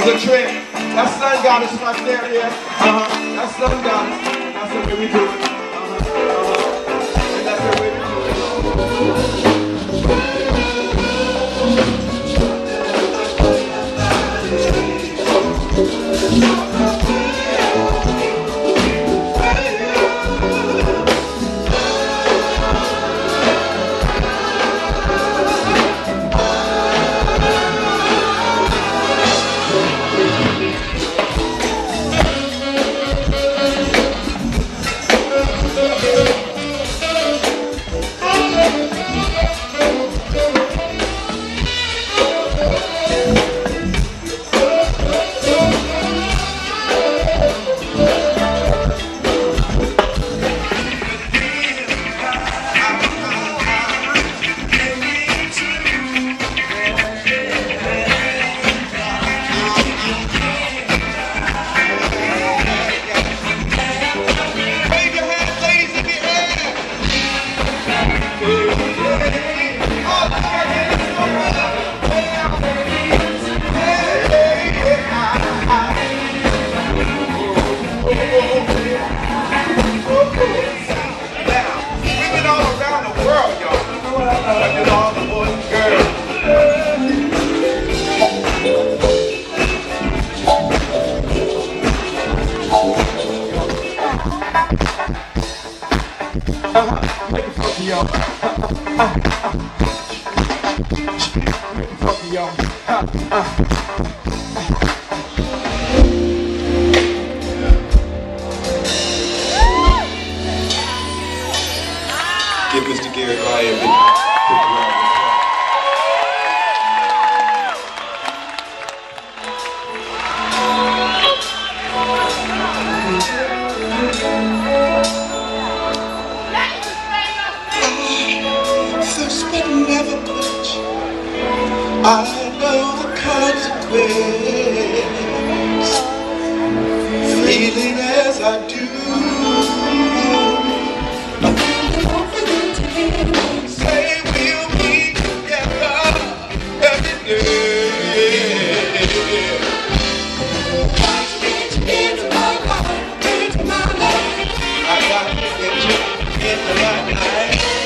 is a trick. That sun goddess right there, yeah. That sun goddess. That's the way we do it. And that's the way we do make it funky, y'all. Make it funky, y'all. Give Mr. Gary Ryan a big round I know the consequence, feeling as I do. Say we'll be together every day. Got to get you into my heart, into my life. I got to get you into my life.